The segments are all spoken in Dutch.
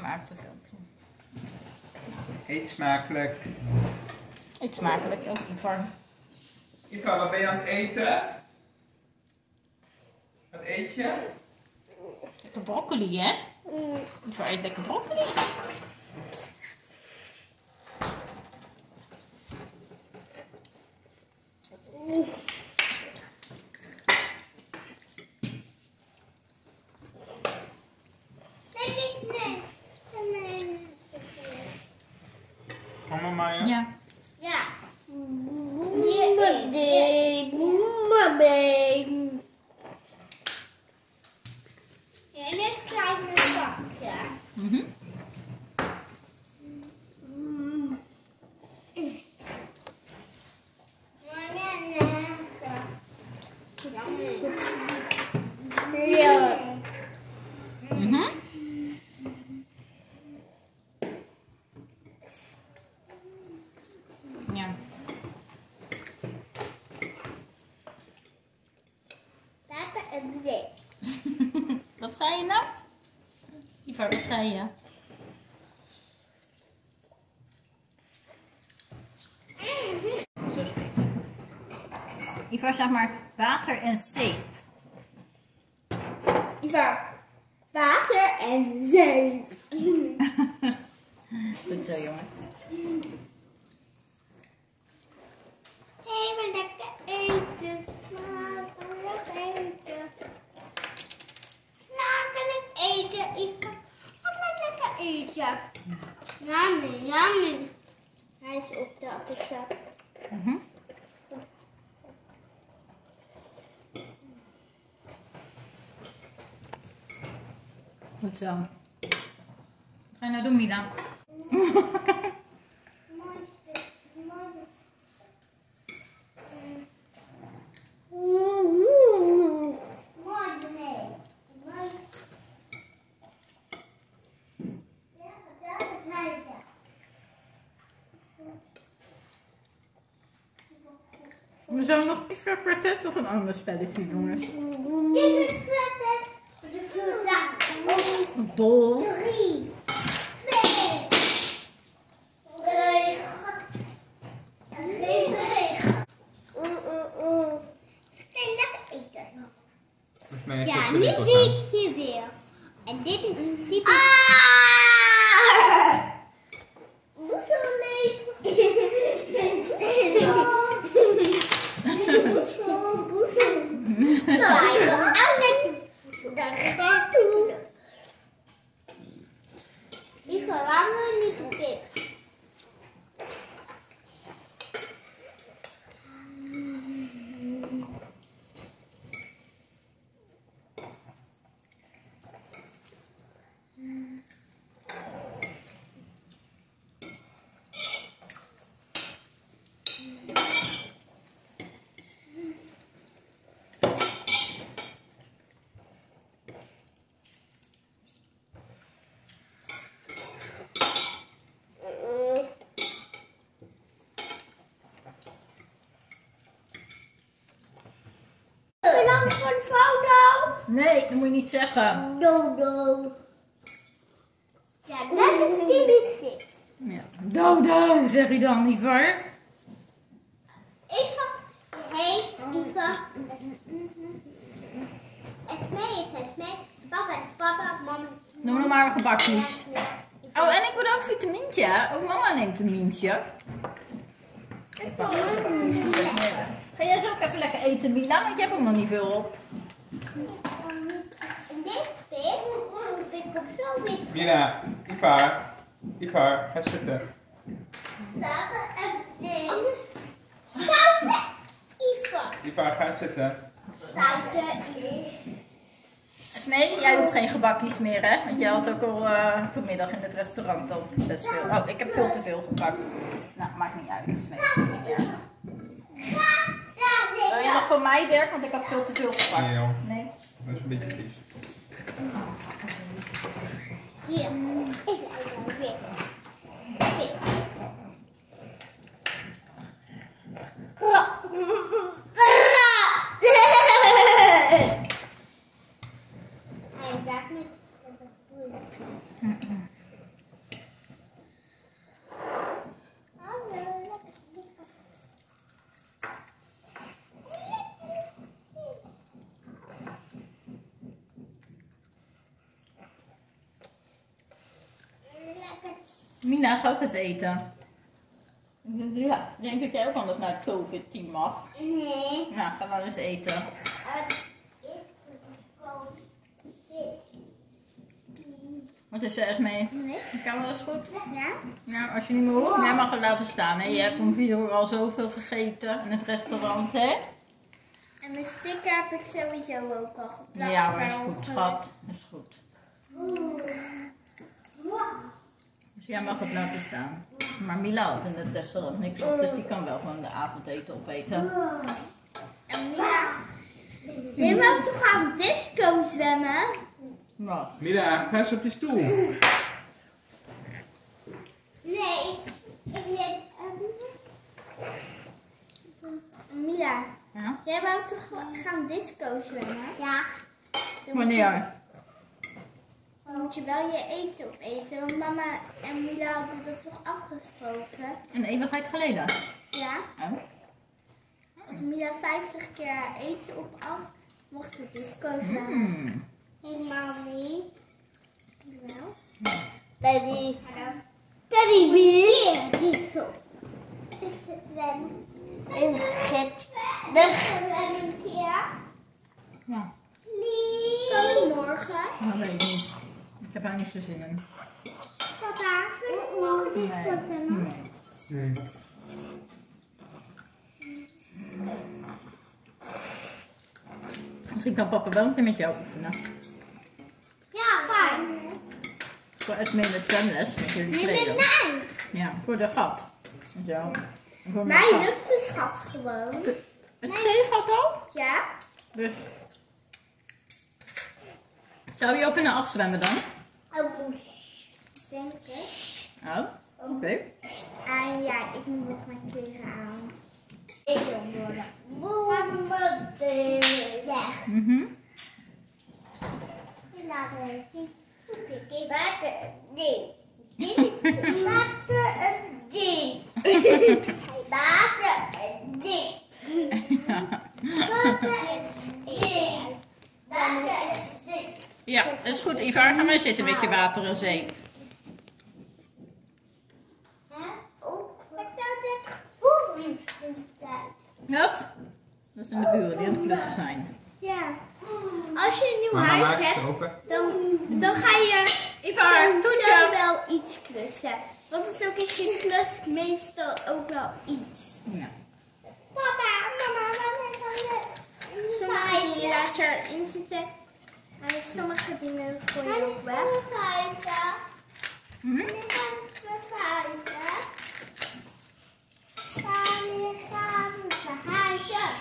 maakt een filmpje. Eet smakelijk. Eet smakelijk, ook Ivar. Ivar, wat ben je aan het eten? Wat eet je? Lekker broccoli, hè? Ivar eet lekker broccoli. Mama Maya? Ja. Ja. En dit kleine bakje. Mhm. Ja. Mhm. Ja. Papa en dit. Wat zei je nou? Ivar, wat zei je? Zo is beter. Ivar, zeg maar water en zeep. Ivar, water en zeep. Goed zo, jongen. Even lekker eten, smakelijk eten. Smakelijk eten, Ivar. Ga maar lekker eten. Yummy, yummy. Hij is op de appelsap. Mhm. Goed zo. Wat ga je nou doen, Mila? We zouden nog Ivar kwartet of een ander spelletje, jongens. Dit is kwartet voor de vloerzaak. Dol. 3, 2, 1. Lekker eten. Volgens mij is Ja, het nu verliefd zie aan. ik je weer. En dit is typisch. Doe zo leuk. Ik verander niet op dit. Bedankt voor de foto. Nee, dat moet je niet zeggen. Dodo. Ja, dat is typisch dit. Ja. Dodo, zeg je dan, Ivar. Eva, hey, Eva. Esmee is Esmee. Papa is papa, mama. Noem nog maar gebakjes. Oh, en ik wil ook vitamintje. Ook mama neemt een mintje. Ik pak ook gebakjes. Ga jij zo ook even lekker eten, Mila? Want je hebt ook nog niet veel op. En dit pik moet ik op zo wit. Mila, Ivar, ga zitten. Staten en zee. Zouten Eva. Ivar, ga zitten. Zouten is. Smee, jij hoeft geen gebakjes meer, hè? Want jij had ook al vanmiddag in het restaurant al best veel. Oh, ik heb veel te veel gepakt. Nou, maakt niet uit, Smee. Niet erg. Wil je nog voor mij, Dirk? Want ik had veel te veel gepakt. Nee, joh. Nee? Dat is een beetje vies. Hier. Ik ga weer. Wit. Hij zegt niet. Mina, ga ook eens eten. Ja, ik denk dat jij ook anders naar het COVID-team mag. Nee. Nou, ga dan eens eten. Wat is er eens mee? Nee. Kan wel eens goed? Ja? Nou, als je niet meer hoeft, jij mag het laten staan. Hè? Je hebt om 4 uur al zoveel gegeten in het restaurant, hè? En mijn sticker heb ik sowieso ook al geplakt. Ja hoor, is goed, schat. Is goed. Dus jij mag het laten staan. Maar Mila had in het restaurant niks op, dus die kan wel gewoon de avondeten opeten. En Mila, jij wou toch aan disco zwemmen? Wat? Mila, ga eens op je stoel. Nee, ik weet. Mila, Ja? jij wou toch gaan disco zwemmen? Ja. Wanneer? Dan moet je wel je eten opeten, want mama en Mila hadden dat toch afgesproken? Een eeuwigheid geleden. Ja. Oh. Als Mila 50 keer haar eten opat, mocht ze disco zwemmen. Mm. Helemaal niet. Wel. Daddy. Hallo. Daddy, weer disco. Zwemmen. Een gek. Een keer. Ja, Tot morgen. dat weet ik niet. Ik heb daar niet zo zin in. Papa, kun je morgen disco zwemmen? Nee. Nee. Misschien kan papa wel een keer met jou oefenen. Ja, fijn. Voor het mee met zwemles met jullie Nee, tweeën. met mij. Ja, voor de gat. Zo. En voor mijn Mij gat. lukt het schat gewoon. Het zeegat al? Ja. Dus. Zou je ook kunnen afzwemmen dan? Oh, denk het. Oh, oké. En ja, ik moet nog mijn kleren aan. Ik wil worden. Boem, weg. Mhm. Laten we zien. Laten die. Laten die. Laten die. Ja, is goed Ivar. Ga maar zitten met je water en zeep. Wat? Dat zijn de buren die aan het klussen zijn. Ja. Als je een nieuw Mama, huis maak hebt, eens open. dan ga je Ivar, sowieso toetje! wel iets klussen. Want het ook is je klus meestal ook wel iets. Ja. Papa, mama, sommige dingen laat je erin zitten. En sommige dingen gooi je ook weg. Mhm. Wanneer gaan we verhuizen?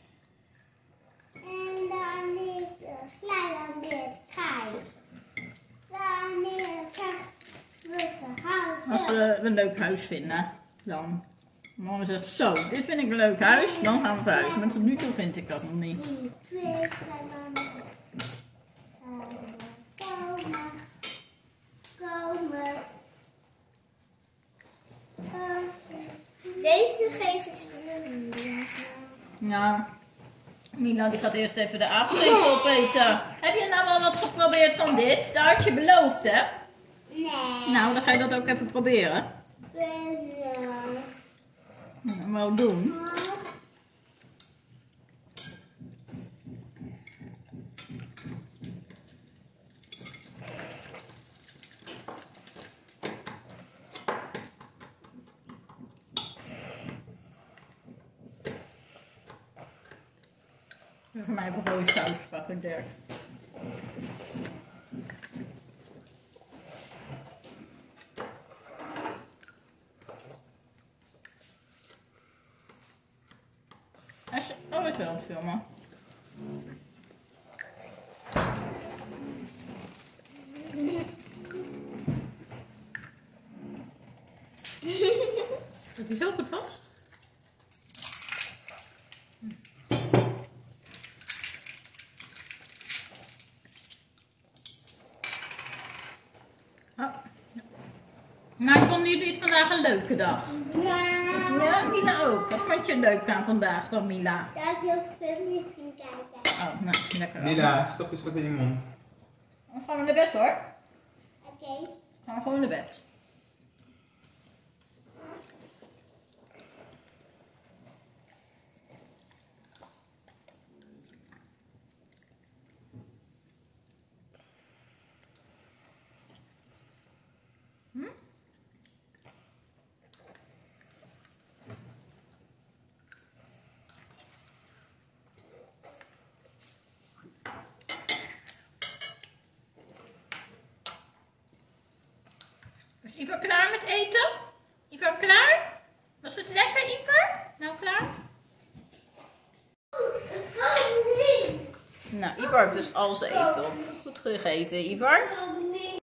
En dan is de slijm weer krijg. Wanneer gaan we verhuizen? Als we een leuk huis vinden, dan. Mama zegt zo, dit vind ik een leuk huis, dan gaan we verhuizen. Maar tot nu toe vind ik dat nog niet. 1, 2, slijm komen. Deze geef ik Nou, Mila die gaat eerst even de avondeten opeten. Heb je nou wel wat geprobeerd van dit? Dat had je beloofd, hè? Nee. Nou, dan ga je dat ook even proberen. Nou, wel doen. Voor mij even rode saus pakken, Dirk. Oh, is wel aan het filmen. Zit hij zo goed vast? Oh. Nou, vonden jullie het vandaag een leuke dag? Ja, Mila ook. Wat vond je leuk aan vandaag dan, Mila? Dat ik heel veel ging kijken. Oh, nou, lekker dan. Mila, stop eens wat in je mond. Dan gaan we naar bed hoor. Oké. Gaan we gewoon naar bed. Ivar, klaar met eten? Ivar, klaar? Was het lekker, Ivar? Nou, klaar? Nou, Ivar heeft dus al zijn eten op. Goed gegeten, Ivar.